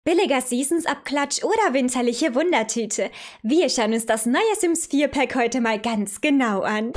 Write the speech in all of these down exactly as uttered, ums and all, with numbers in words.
Billiger Seasons-Abklatsch oder winterliche Wundertüte. Wir schauen uns das neue Sims vier Pack heute mal ganz genau an.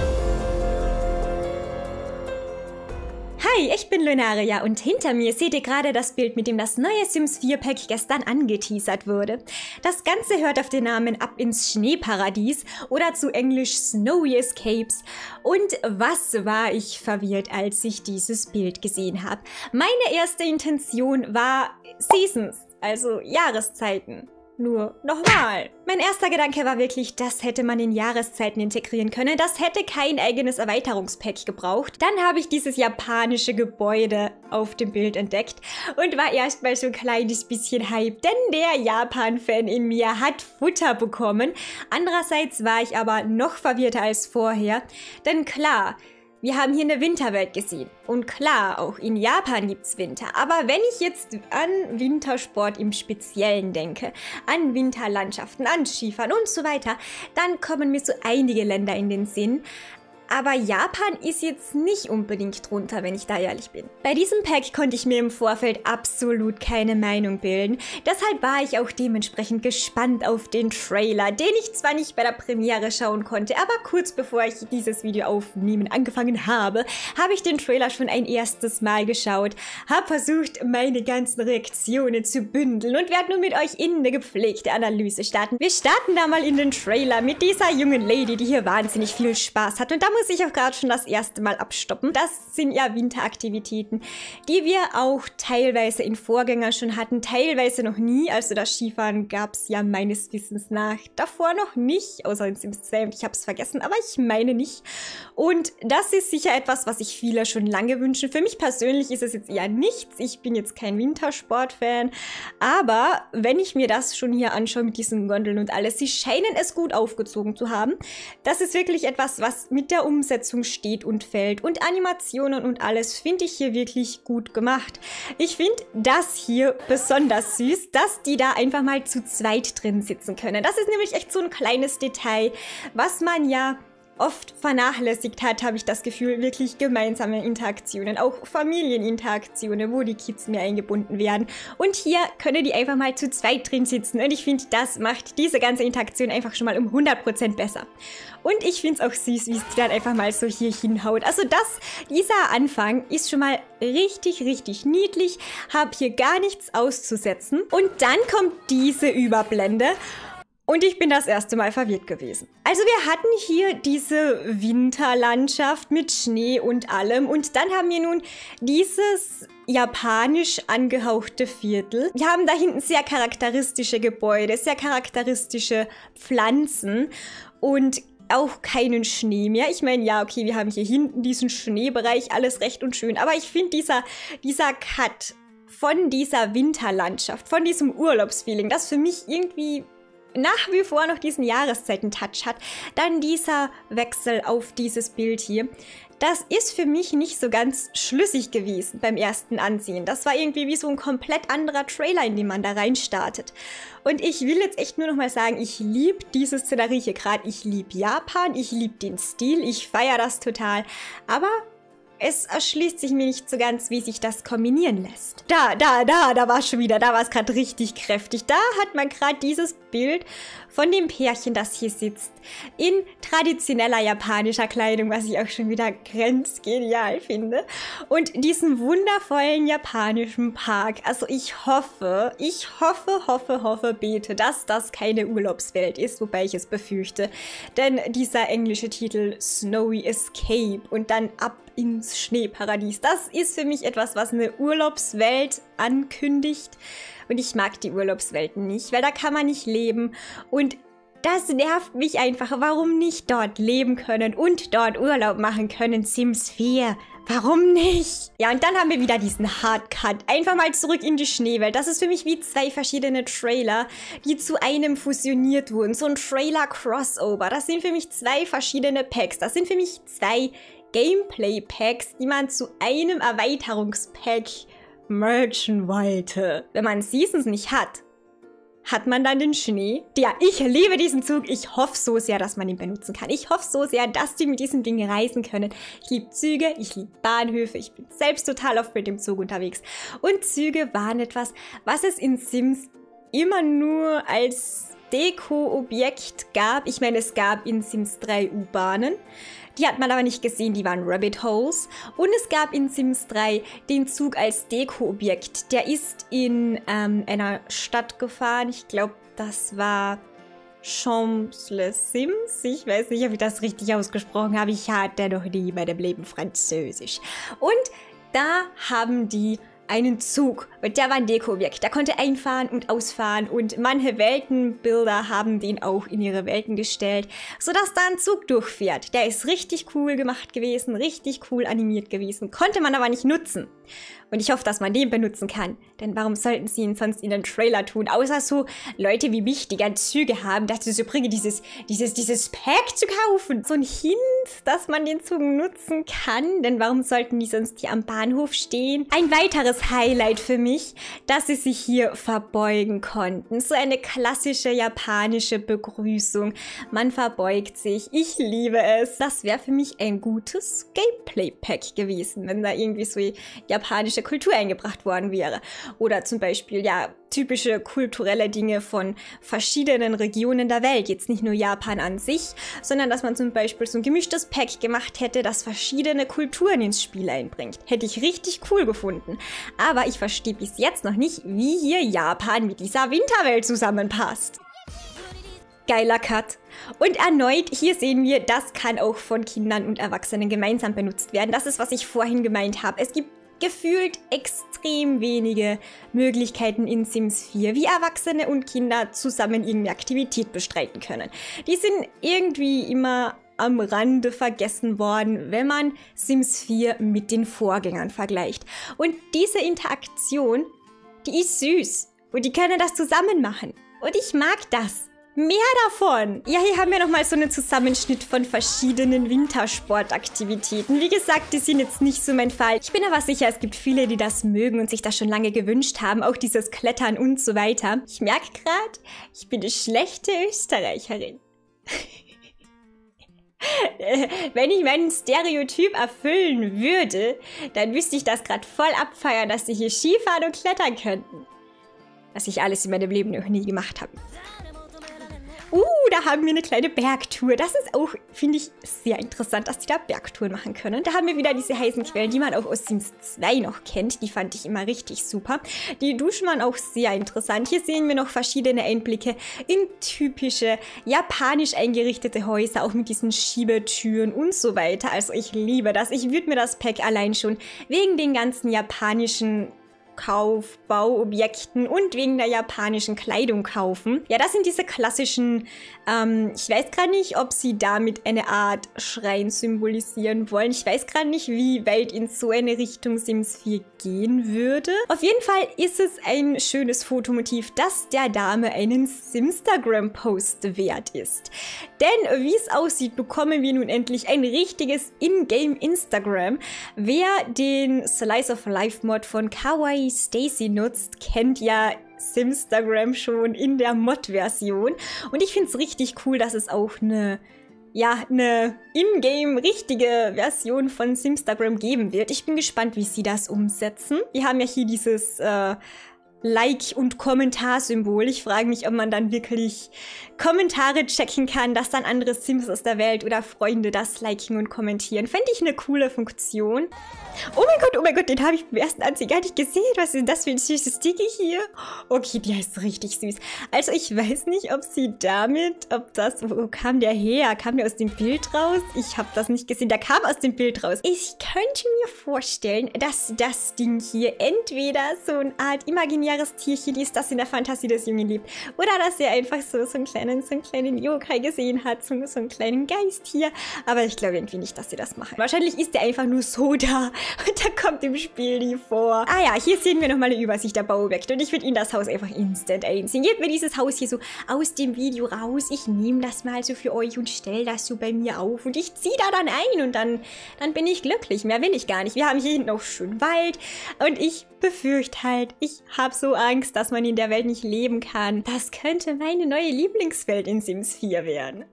Hi, ich bin Lunaria und hinter mir seht ihr gerade das Bild, mit dem das neue Sims vier Pack gestern angeteasert wurde. Das Ganze hört auf den Namen Ab ins Schneeparadies oder zu Englisch Snowy Escapes. Und was war ich verwirrt, als ich dieses Bild gesehen habe. Meine erste Intention war Seasons, also Jahreszeiten. Nur nochmal. Mein erster Gedanke war wirklich, das hätte man in Jahreszeiten integrieren können. Das hätte kein eigenes Erweiterungspack gebraucht. Dann habe ich dieses japanische Gebäude auf dem Bild entdeckt und war erstmal so ein kleines bisschen hype, denn der Japan-Fan in mir hat Futter bekommen. Andererseits war ich aber noch verwirrter als vorher, denn klar, wir haben hier eine Winterwelt gesehen. Und klar, auch in Japan gibt's Winter. Aber wenn ich jetzt an Wintersport im Speziellen denke, an Winterlandschaften, an Skifahren und so weiter, dann kommen mir so einige Länder in den Sinn. Aber Japan ist jetzt nicht unbedingt drunter, wenn ich da ehrlich bin. Bei diesem Pack konnte ich mir im Vorfeld absolut keine Meinung bilden. Deshalb war ich auch dementsprechend gespannt auf den Trailer, den ich zwar nicht bei der Premiere schauen konnte, aber kurz bevor ich dieses Video aufnehmen angefangen habe, habe ich den Trailer schon ein erstes Mal geschaut, habe versucht, meine ganzen Reaktionen zu bündeln und werde nun mit euch in eine gepflegte Analyse starten. Wir starten da mal in den Trailer mit dieser jungen Lady, die hier wahnsinnig viel Spaß hat, und da muss ich auch gerade schon das erste Mal abstoppen. Das sind ja Winteraktivitäten, die wir auch teilweise in Vorgängern schon hatten, teilweise noch nie. Also das Skifahren gab es ja meines Wissens nach davor noch nicht, außer in Sims zwei, und ich habe es vergessen, aber ich meine nicht. Und das ist sicher etwas, was sich viele schon lange wünschen. Für mich persönlich ist es jetzt eher nichts. Ich bin jetzt kein Wintersport-Fan, aber wenn ich mir das schon hier anschaue mit diesen Gondeln und alles, sie scheinen es gut aufgezogen zu haben. Das ist wirklich etwas, was mit der Umsetzung steht und fällt, und Animationen und alles finde ich hier wirklich gut gemacht. Ich finde das hier besonders süß, dass die da einfach mal zu zweit drin sitzen können. Das ist nämlich echt so ein kleines Detail, was man ja oft vernachlässigt hat, habe ich das Gefühl, wirklich gemeinsame Interaktionen, auch Familieninteraktionen, wo die Kids mehr eingebunden werden. Und hier können die einfach mal zu zweit drin sitzen, und ich finde, das macht diese ganze Interaktion einfach schon mal um hundert Prozent besser. Und ich finde es auch süß, wie es dann einfach mal so hier hinhaut. Also das, dieser Anfang ist schon mal richtig, richtig niedlich, habe hier gar nichts auszusetzen. Und dann kommt diese Überblende. Und ich bin das erste Mal verwirrt gewesen. Also wir hatten hier diese Winterlandschaft mit Schnee und allem. Und dann haben wir nun dieses japanisch angehauchte Viertel. Wir haben da hinten sehr charakteristische Gebäude, sehr charakteristische Pflanzen und auch keinen Schnee mehr. Ich meine, ja, okay, wir haben hier hinten diesen Schneebereich, alles recht und schön. Aber ich finde, dieser, dieser Cut von dieser Winterlandschaft, von diesem Urlaubsfeeling, das für mich irgendwie nach wie vor noch diesen Jahreszeiten-Touch hat, dann dieser Wechsel auf dieses Bild hier, das ist für mich nicht so ganz schlüssig gewesen beim ersten Ansehen. Das war irgendwie wie so ein komplett anderer Trailer, in den man da rein startet. Und ich will jetzt echt nur noch mal sagen, ich liebe diese Szenerie hier gerade. Ich liebe Japan, ich liebe den Stil, ich feiere das total. Aber es erschließt sich mir nicht so ganz, wie sich das kombinieren lässt. Da, da, da, da war es schon wieder, da war es gerade richtig kräftig. Da hat man gerade dieses Bild von dem Pärchen, das hier sitzt, in traditioneller japanischer Kleidung, was ich auch schon wieder grenzgenial finde. Und diesen wundervollen japanischen Park. Also ich hoffe, ich hoffe, hoffe, hoffe, bete, dass das keine Urlaubswelt ist, wobei ich es befürchte. Denn dieser englische Titel Snowy Escape und dann Ab ins Schneeparadies, das ist für mich etwas, was eine Urlaubswelt ankündigt. Und ich mag die Urlaubswelten nicht, weil da kann man nicht leben. Und das nervt mich einfach. Warum nicht dort leben können und dort Urlaub machen können? Sims vier. Warum nicht? Ja, und dann haben wir wieder diesen Hardcut. Einfach mal zurück in die Schneewelt. Das ist für mich wie zwei verschiedene Trailer, die zu einem fusioniert wurden. So ein Trailer-Crossover. Das sind für mich zwei verschiedene Packs. Das sind für mich zwei Gameplay-Packs, die man zu einem Erweiterungspack mergen wollte. Wenn man Seasons nicht hat, hat man dann den Schnee. Ja, ich liebe diesen Zug. Ich hoffe so sehr, dass man ihn benutzen kann. Ich hoffe so sehr, dass die mit diesem Ding reisen können. Ich liebe Züge, ich liebe Bahnhöfe. Ich bin selbst total oft mit dem Zug unterwegs. Und Züge waren etwas, was es in Sims immer nur als Deko-Objekt gab. Ich meine, es gab in Sims drei U-Bahnen. Die hat man aber nicht gesehen, die waren Rabbit Holes. Und es gab in Sims drei den Zug als Deko-Objekt. Der ist in ähm, einer Stadt gefahren. Ich glaube, das war Champs-les-Sims. Ich weiß nicht, ob ich das richtig ausgesprochen habe. Ich hatte noch nie bei dem Leben Französisch. Und da haben die einen Zug. Und der war ein Deko-Objekt. Der konnte einfahren und ausfahren. Und manche Weltenbilder haben den auch in ihre Welten gestellt, sodass da ein Zug durchfährt. Der ist richtig cool gemacht gewesen, richtig cool animiert gewesen. Konnte man aber nicht nutzen. Und ich hoffe, dass man den benutzen kann. Denn warum sollten sie ihn sonst in den Trailer tun? Außer so Leute wie mich, die gerne Züge haben, dazu so bringe, dieses, dieses, dieses Pack zu kaufen. So ein Hint, dass man den Zug nutzen kann. Denn warum sollten die sonst hier am Bahnhof stehen? Ein weiteres Highlight für mich, dass sie sich hier verbeugen konnten. So eine klassische japanische Begrüßung. Man verbeugt sich. Ich liebe es. Das wäre für mich ein gutes Gameplay-Pack gewesen, wenn da irgendwie so japanische Kultur eingebracht worden wäre. Oder zum Beispiel, ja, typische kulturelle Dinge von verschiedenen Regionen der Welt. Jetzt nicht nur Japan an sich, sondern dass man zum Beispiel so ein gemischtes Pack gemacht hätte, das verschiedene Kulturen ins Spiel einbringt. Hätte ich richtig cool gefunden. Aber ich verstehe bis jetzt noch nicht, wie hier Japan mit dieser Winterwelt zusammenpasst. Geiler Cut. Und erneut, hier sehen wir, das kann auch von Kindern und Erwachsenen gemeinsam benutzt werden. Das ist, was ich vorhin gemeint habe. Es gibt gefühlt extrem wenige Möglichkeiten in Sims vier, wie Erwachsene und Kinder zusammen irgendeine Aktivität bestreiten können. Die sind irgendwie immer am Rande vergessen worden, wenn man Sims vier mit den Vorgängern vergleicht. Und diese Interaktion, die ist süß. Und die können das zusammen machen. Und ich mag das. Mehr davon! Ja, hier haben wir nochmal so einen Zusammenschnitt von verschiedenen Wintersportaktivitäten. Wie gesagt, die sind jetzt nicht so mein Fall. Ich bin aber sicher, es gibt viele, die das mögen und sich das schon lange gewünscht haben. Auch dieses Klettern und so weiter. Ich merke gerade, ich bin eine schlechte Österreicherin. Wenn ich meinen Stereotyp erfüllen würde, dann müsste ich das gerade voll abfeiern, dass sie hier Skifahren und klettern könnten. Was ich alles in meinem Leben noch nie gemacht habe. Uh, da haben wir eine kleine Bergtour. Das ist auch, finde ich, sehr interessant, dass die da Bergtouren machen können. Da haben wir wieder diese heißen Quellen, die man auch aus Sims zwei noch kennt. Die fand ich immer richtig super. Die Duschen waren auch sehr interessant. Hier sehen wir noch verschiedene Einblicke in typische japanisch eingerichtete Häuser, auch mit diesen Schiebetüren und so weiter. Also ich liebe das. Ich würde mir das Pack allein schon wegen den ganzen japanischen Kauf, Bauobjekten und wegen der japanischen Kleidung kaufen. Ja, das sind diese klassischen, ähm, ich weiß gerade nicht, ob sie damit eine Art Schrein symbolisieren wollen. Ich weiß gerade nicht, wie weit in so eine Richtung Sims vier gehen würde. Auf jeden Fall ist es ein schönes Fotomotiv, das der Dame einen Simstagram-Post wert ist. Denn wie es aussieht, bekommen wir nun endlich ein richtiges Ingame-Instagram. Wer den Slice of Life Mod von Kawaii Stacy nutzt, kennt ja Simstagram schon in der Mod-Version. Und ich finde es richtig cool, dass es auch eine, ja, eine in-game richtige Version von Simstagram geben wird. Ich bin gespannt, wie sie das umsetzen. Wir haben ja hier dieses äh, Like- und Kommentarsymbol. Ich frage mich, ob man dann wirklich Kommentare checken kann, dass dann andere Sims aus der Welt oder Freunde das liken und kommentieren. Fände ich eine coole Funktion. Oh mein Gott, oh mein Gott, den habe ich beim ersten Anziehen gar nicht gesehen. Was ist denn das für ein süßes Sticky hier? Okay, der ist richtig süß. Also ich weiß nicht, ob sie damit, ob das, wo kam der her? Kam der aus dem Bild raus? Ich habe das nicht gesehen. Der kam aus dem Bild raus. Ich könnte mir vorstellen, dass das Ding hier entweder so eine Art imaginäres Tierchen ist, das in der Fantasie des Jungen lebt. Oder dass er einfach so, so einen kleinen, so einen kleinen Yokai gesehen hat. So, so einen kleinen Geist hier. Aber ich glaube irgendwie nicht, dass sie das machen. Wahrscheinlich ist der einfach nur so da. Und da kommt im Spiel nie vor. Ah ja, hier sehen wir nochmal eine Übersicht der Bauobjekte. Und ich würde in das Haus einfach instant einziehen. Gebt mir dieses Haus hier so aus dem Video raus. Ich nehme das mal so für euch und stelle das so bei mir auf. Und ich ziehe da dann ein und dann, dann bin ich glücklich. Mehr will ich gar nicht. Wir haben hier hinten auch schön Wald. Und ich befürchte halt, ich habe so Angst, dass man in der Welt nicht leben kann. Das könnte meine neue Lieblingswelt in Sims vier werden.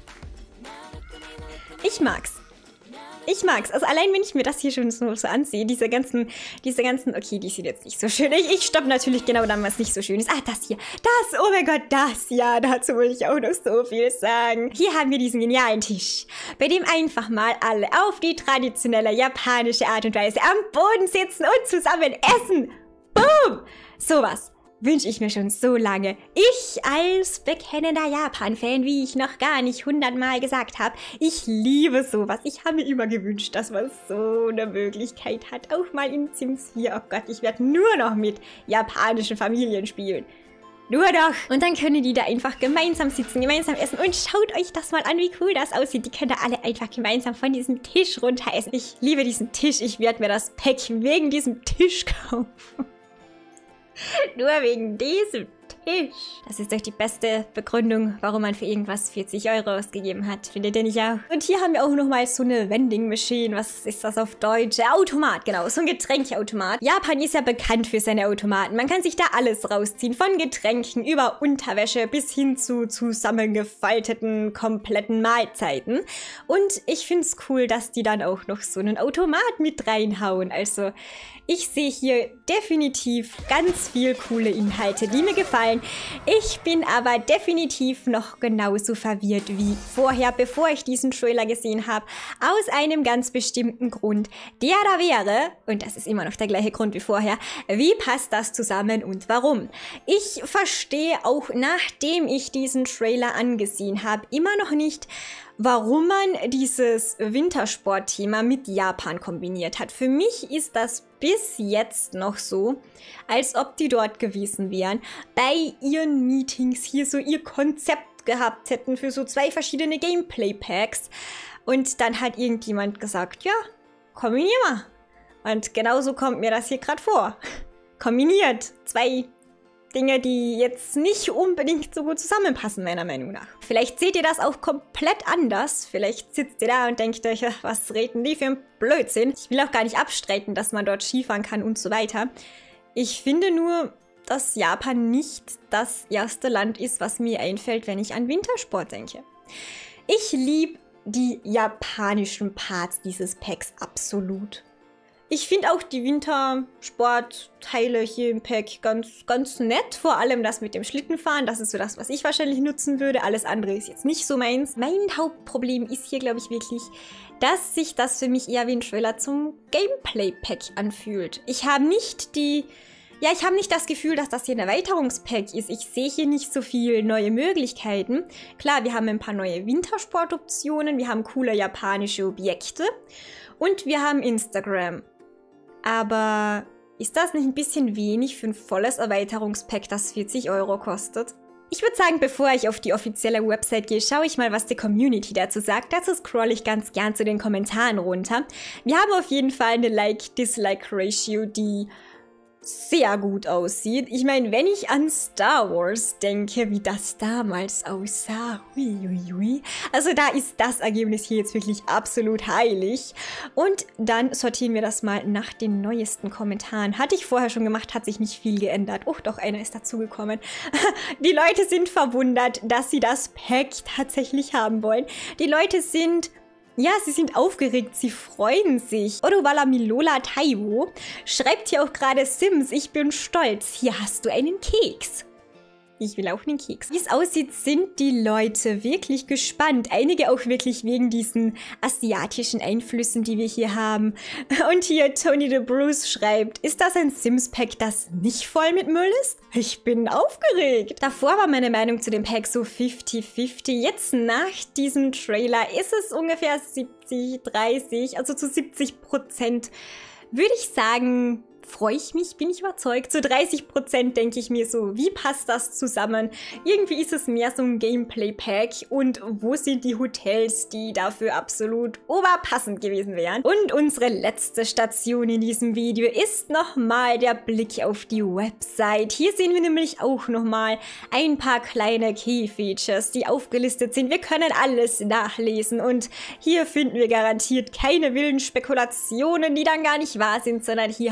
Ich mag's. Ich mag's. Also allein, wenn ich mir das hier schon so, so ansehe, diese ganzen, diese ganzen, okay, die sieht jetzt nicht so schön. Ich, ich stoppe natürlich genau dann, was nicht so schön ist. Ah, das hier. Das, oh mein Gott, das, ja, dazu will ich auch noch so viel sagen. Hier haben wir diesen genialen Tisch, bei dem einfach mal alle auf die traditionelle japanische Art und Weise am Boden sitzen und zusammen essen. Boom! Sowas wünsche ich mir schon so lange. Ich als bekennender Japan-Fan, wie ich noch gar nicht hundertmal gesagt habe, ich liebe sowas. Ich habe mir immer gewünscht, dass man so eine Möglichkeit hat. Auch mal in Sims vier. Oh Gott, ich werde nur noch mit japanischen Familien spielen. Nur doch. Und dann können die da einfach gemeinsam sitzen, gemeinsam essen. Und schaut euch das mal an, wie cool das aussieht. Die können da alle einfach gemeinsam von diesem Tisch runter essen. Ich liebe diesen Tisch. Ich werde mir das Pack wegen diesem Tisch kaufen. Nur wegen diesem Tisch. Das ist doch die beste Begründung, warum man für irgendwas vierzig Euro ausgegeben hat. Findet ihr nicht auch? Und hier haben wir auch nochmal so eine Vending Machine. Was ist das auf Deutsch? Automat, genau. So ein Getränkeautomat. Japan ist ja bekannt für seine Automaten. Man kann sich da alles rausziehen. Von Getränken über Unterwäsche bis hin zu zusammengefalteten, kompletten Mahlzeiten. Und ich finde es cool, dass die dann auch noch so einen Automat mit reinhauen. Also ich sehe hier definitiv ganz viel coole Inhalte, die mir gefallen. Ich bin aber definitiv noch genauso verwirrt wie vorher, bevor ich diesen Trailer gesehen habe. Aus einem ganz bestimmten Grund. Der da wäre, und das ist immer noch der gleiche Grund wie vorher, wie passt das zusammen und warum? Ich verstehe auch, nachdem ich diesen Trailer angesehen habe, immer noch nicht, warum man dieses Wintersportthema mit Japan kombiniert hat. Für mich ist das bis jetzt noch so, als ob die dort gewesen wären, bei ihren Meetings hier so ihr Konzept gehabt hätten für so zwei verschiedene Gameplay-Packs. Und dann hat irgendjemand gesagt, ja, kombinier mal. Und genauso kommt mir das hier gerade vor. Kombiniert zwei Dinge, die jetzt nicht unbedingt so gut zusammenpassen, meiner Meinung nach. Vielleicht seht ihr das auch komplett anders. Vielleicht sitzt ihr da und denkt euch, was reden die für ein Blödsinn. Ich will auch gar nicht abstreiten, dass man dort Skifahren kann und so weiter. Ich finde nur, dass Japan nicht das erste Land ist, was mir einfällt, wenn ich an Wintersport denke. Ich liebe die japanischen Parts dieses Packs absolut. Ich finde auch die Wintersportteile hier im Pack ganz, ganz nett. Vor allem das mit dem Schlittenfahren. Das ist so das, was ich wahrscheinlich nutzen würde. Alles andere ist jetzt nicht so meins. Mein Hauptproblem ist hier, glaube ich, wirklich, dass sich das für mich eher wie ein Trailer zum Gameplay-Pack anfühlt. Ich habe nicht die... Ja, ich habe nicht das Gefühl, dass das hier ein Erweiterungspack ist. Ich sehe hier nicht so viele neue Möglichkeiten. Klar, wir haben ein paar neue Wintersportoptionen. Wir haben coole japanische Objekte. Und wir haben Instagram. Aber ist das nicht ein bisschen wenig für ein volles Erweiterungspack, das vierzig Euro kostet? Ich würde sagen, bevor ich auf die offizielle Website gehe, schaue ich mal, was die Community dazu sagt. Dazu scrolle ich ganz gern zu den Kommentaren runter. Wir haben auf jeden Fall eine Like-Dislike-Ratio, die sehr gut aussieht. Ich meine, wenn ich an Star Wars denke, wie das damals aussah, huiuiui. Also da ist das Ergebnis hier jetzt wirklich absolut heilig. Und dann sortieren wir das mal nach den neuesten Kommentaren. Hatte ich vorher schon gemacht, hat sich nicht viel geändert. Oh, doch, einer ist dazugekommen. Die Leute sind verwundert, dass sie das Pack tatsächlich haben wollen. Die Leute sind... Ja, sie sind aufgeregt, sie freuen sich. Odowala Milola Taiwo schreibt hier auch gerade: Sims, ich bin stolz, hier hast du einen Keks. Ich will auch einen Keks. Wie es aussieht, sind die Leute wirklich gespannt. Einige auch wirklich wegen diesen asiatischen Einflüssen, die wir hier haben. Und hier Tony the Bruce schreibt: Ist das ein Sims-Pack, das nicht voll mit Müll ist? Ich bin aufgeregt. Davor war meine Meinung zu dem Pack so fünfzig fünfzig. Jetzt nach diesem Trailer ist es ungefähr siebzig dreißig, also zu siebzig Prozent würde ich sagen... Freue ich mich, bin ich überzeugt. Zu dreißig Prozent denke ich mir so, wie passt das zusammen? Irgendwie ist es mehr so ein Gameplay-Pack. Und wo sind die Hotels, die dafür absolut oberpassend gewesen wären? Und unsere letzte Station in diesem Video ist nochmal der Blick auf die Website. Hier sehen wir nämlich auch nochmal ein paar kleine Key-Features, die aufgelistet sind. Wir können alles nachlesen und hier finden wir garantiert keine wilden Spekulationen, die dann gar nicht wahr sind, sondern hier haben wir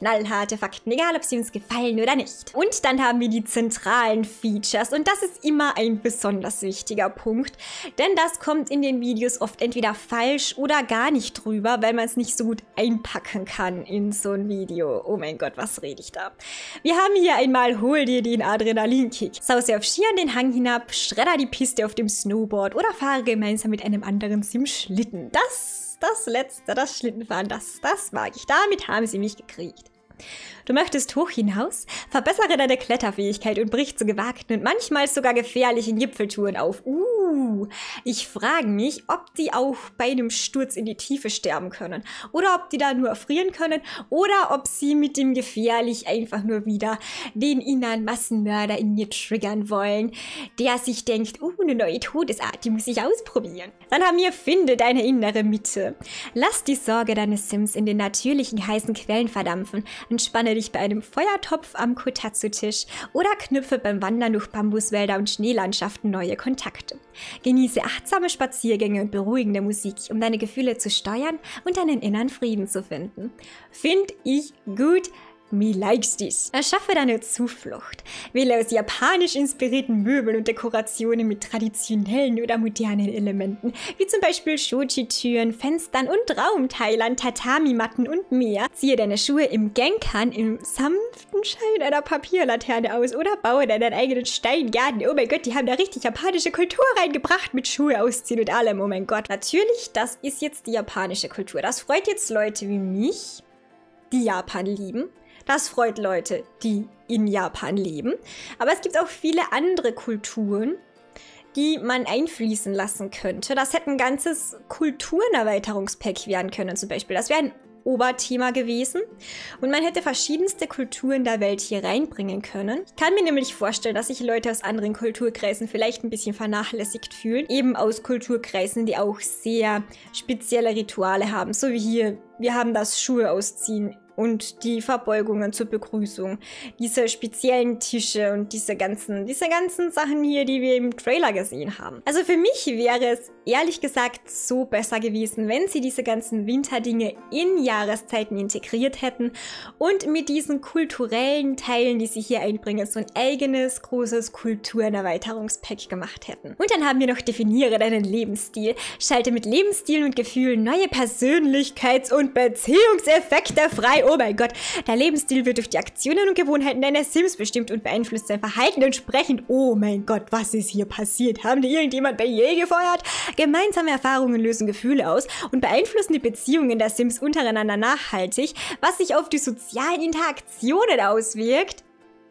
knallharte Fakten, egal ob sie uns gefallen oder nicht. Und dann haben wir die zentralen Features und das ist immer ein besonders wichtiger Punkt, denn das kommt in den Videos oft entweder falsch oder gar nicht drüber, weil man es nicht so gut einpacken kann in so ein Video. Oh mein Gott, was rede ich da? Wir haben hier einmal Hol dir den Adrenalinkick. Sause auf Skiern den Hang hinab, schredder die Piste auf dem Snowboard oder fahre gemeinsam mit einem anderen Sim Schlitten. Das, das letzte, das Schlittenfahren, das, das mag ich. Damit haben sie mich gekriegt. Du möchtest hoch hinaus? Verbessere deine Kletterfähigkeit und brich zu gewagten und manchmal sogar gefährlichen Gipfeltouren auf. Uh, ich frage mich, ob die auch bei einem Sturz in die Tiefe sterben können. Oder ob die da nur erfrieren können. Oder ob sie mit dem gefährlich einfach nur wieder den inneren Massenmörder in mir triggern wollen, der sich denkt, uh, eine neue Todesart, die muss ich ausprobieren. Dann haben wir, finde deine innere Mitte. Lass die Sorge deines Sims in den natürlichen heißen Quellen verdampfen. Entspanne dich bei einem Feuertopf am Kotatsu-Tisch oder knüpfe beim Wandern durch Bambuswälder und Schneelandschaften neue Kontakte. Genieße achtsame Spaziergänge und beruhigende Musik, um deine Gefühle zu steuern und deinen inneren Frieden zu finden. Find ich gut. Me likes this. Erschaffe deine Zuflucht. Wähle aus japanisch inspirierten Möbeln und Dekorationen mit traditionellen oder modernen Elementen, wie zum Beispiel Shoji-Türen, Fenstern und Raumteilern, Tatami-Matten und mehr. Ziehe deine Schuhe im Genkan im sanften Schein einer Papierlaterne aus oder baue deinen eigenen Steingarten. Oh mein Gott, die haben da richtig japanische Kultur reingebracht mit Schuhe ausziehen und allem. Oh mein Gott. Natürlich, das ist jetzt die japanische Kultur. Das freut jetzt Leute wie mich, die Japan lieben. Das freut Leute, die in Japan leben. Aber es gibt auch viele andere Kulturen, die man einfließen lassen könnte. Das hätte ein ganzes Kulturenerweiterungspack werden können zum Beispiel. Das wäre ein Oberthema gewesen. Und man hätte verschiedenste Kulturen der Welt hier reinbringen können. Ich kann mir nämlich vorstellen, dass sich Leute aus anderen Kulturkreisen vielleicht ein bisschen vernachlässigt fühlen. Eben aus Kulturkreisen, die auch sehr spezielle Rituale haben. So wie hier, wir haben das Schuhe ausziehen und die Verbeugungen zur Begrüßung, diese speziellen Tische und diese ganzen, diese ganzen Sachen hier, die wir im Trailer gesehen haben. Also für mich wäre es ehrlich gesagt so besser gewesen, wenn sie diese ganzen Winterdinge in Jahreszeiten integriert hätten und mit diesen kulturellen Teilen, die sie hier einbringen, so ein eigenes, großes Kulturenerweiterungspack gemacht hätten. Und dann haben wir noch Definiere deinen Lebensstil. Schalte mit Lebensstilen und Gefühlen neue Persönlichkeits- und Beziehungseffekte frei. Oh mein Gott, der Lebensstil wird durch die Aktionen und Gewohnheiten deiner Sims bestimmt und beeinflusst sein Verhalten entsprechend. Oh mein Gott, was ist hier passiert? Haben die irgendjemand bei je gefeuert? Gemeinsame Erfahrungen lösen Gefühle aus und beeinflussen die Beziehungen der Sims untereinander nachhaltig, was sich auf die sozialen Interaktionen auswirkt.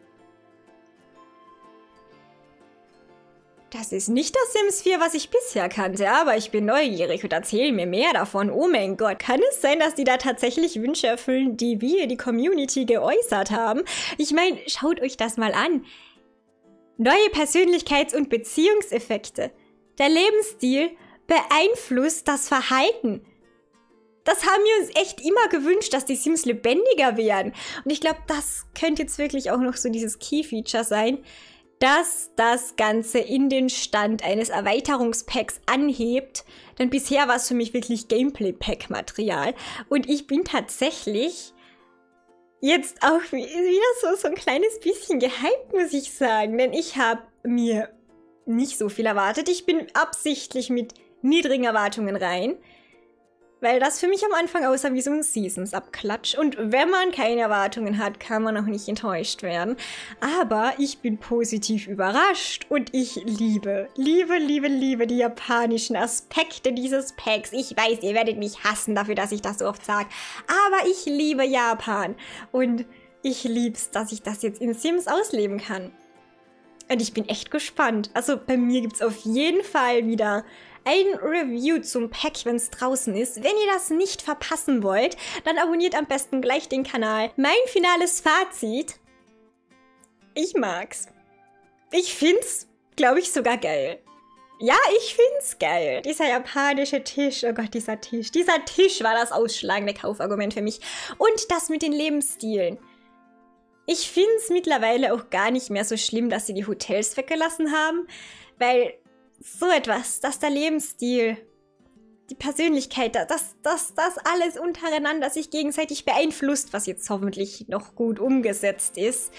Das ist nicht das Sims vier, was ich bisher kannte, aber ich bin neugierig und erzähle mir mehr davon. Oh mein Gott, kann es sein, dass die da tatsächlich Wünsche erfüllen, die wir, die Community, geäußert haben? Ich meine, schaut euch das mal an. Neue Persönlichkeits- und Beziehungseffekte. Der Lebensstil beeinflusst das Verhalten. Das haben wir uns echt immer gewünscht, dass die Sims lebendiger werden. Und ich glaube, das könnte jetzt wirklich auch noch so dieses Key-Feature sein, dass das Ganze in den Stand eines Erweiterungspacks anhebt. Denn bisher war es für mich wirklich Gameplay-Pack-Material. Und ich bin tatsächlich jetzt auch wieder so, so ein kleines bisschen gehypt, muss ich sagen. Denn ich habe mir nicht so viel erwartet. Ich bin absichtlich mit niedrigen Erwartungen rein. Weil das für mich am Anfang aussah wie so ein Seasons-Abklatsch. Und wenn man keine Erwartungen hat, kann man auch nicht enttäuscht werden. Aber ich bin positiv überrascht und ich liebe, liebe, liebe, liebe die japanischen Aspekte dieses Packs. Ich weiß, ihr werdet mich hassen dafür, dass ich das so oft sage. Aber ich liebe Japan. Und ich lieb's, dass ich das jetzt in Sims ausleben kann. Und ich bin echt gespannt. Also bei mir gibt's auf jeden Fall wieder ein Review zum Pack, wenn es draußen ist. Wenn ihr das nicht verpassen wollt, dann abonniert am besten gleich den Kanal. Mein finales Fazit: Ich mag's. Ich find's, glaube ich, sogar geil. Ja, ich find's geil. Dieser japanische Tisch, oh Gott, dieser Tisch. Dieser Tisch war das ausschlagende Kaufargument für mich. Und das mit den Lebensstilen. Ich find's mittlerweile auch gar nicht mehr so schlimm, dass sie die Hotels weggelassen haben, weil so etwas, dass der Lebensstil die Persönlichkeit, dass das, das alles untereinander sich gegenseitig beeinflusst, was jetzt hoffentlich noch gut umgesetzt ist.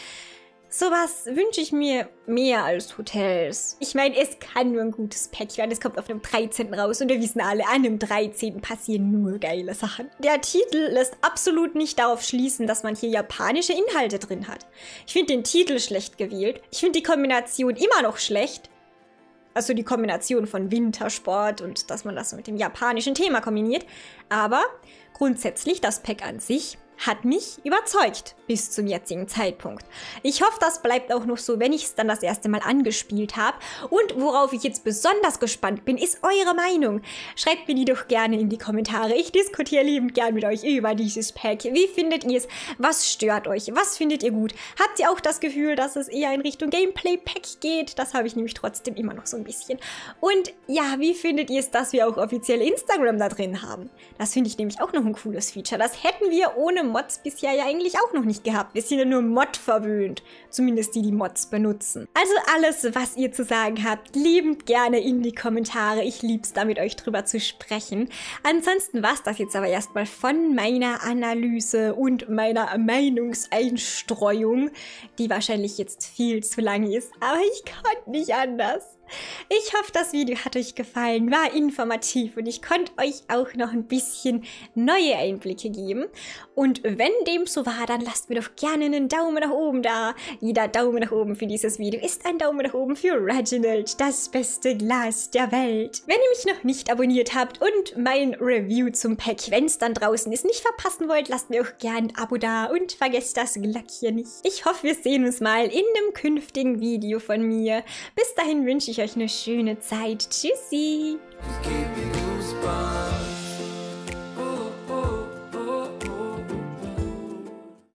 Sowas wünsche ich mir mehr als Hotels. Ich meine, es kann nur ein gutes Pack werden. Es kommt auf einem dreizehnten raus und wir wissen alle, an dem dreizehnten passieren nur geile Sachen. Der Titel lässt absolut nicht darauf schließen, dass man hier japanische Inhalte drin hat. Ich finde den Titel schlecht gewählt. Ich finde die Kombination immer noch schlecht. Also die Kombination von Wintersport und dass man das mit dem japanischen Thema kombiniert. Aber grundsätzlich das Pack an sich hat mich überzeugt bis zum jetzigen Zeitpunkt. Ich hoffe, das bleibt auch noch so, wenn ich es dann das erste Mal angespielt habe. Und worauf ich jetzt besonders gespannt bin, ist eure Meinung. Schreibt mir die doch gerne in die Kommentare. Ich diskutiere liebend gern mit euch über dieses Pack. Wie findet ihr es? Was stört euch? Was findet ihr gut? Habt ihr auch das Gefühl, dass es eher in Richtung Gameplay-Pack geht? Das habe ich nämlich trotzdem immer noch so ein bisschen. Und ja, wie findet ihr es, dass wir auch offiziell Instagram da drin haben? Das finde ich nämlich auch noch ein cooles Feature. Das hätten wir ohne Mods bisher ja eigentlich auch noch nicht gehabt. Wir sind ja nur Mod verwöhnt. Zumindest die, die Mods benutzen. Also alles, was ihr zu sagen habt, liebend gerne in die Kommentare. Ich lieb's da, mit euch drüber zu sprechen. Ansonsten war's das jetzt aber erstmal von meiner Analyse und meiner Meinungseinstreuung, die wahrscheinlich jetzt viel zu lang ist. Aber ich konnte nicht anders. Ich hoffe, das Video hat euch gefallen, war informativ und ich konnte euch auch noch ein bisschen neue Einblicke geben. Und wenn dem so war, dann lasst mir doch gerne einen Daumen nach oben da. Jeder Daumen nach oben für dieses Video ist ein Daumen nach oben für Reginald, das beste Glas der Welt. Wenn ihr mich noch nicht abonniert habt und mein Review zum Pack, wenn es dann draußen ist, nicht verpassen wollt, lasst mir auch gerne ein Abo da und vergesst das Glöckchen nicht. Ich hoffe, wir sehen uns mal in einem künftigen Video von mir. Bis dahin wünsche ich euch eine schöne Zeit. Tschüssi!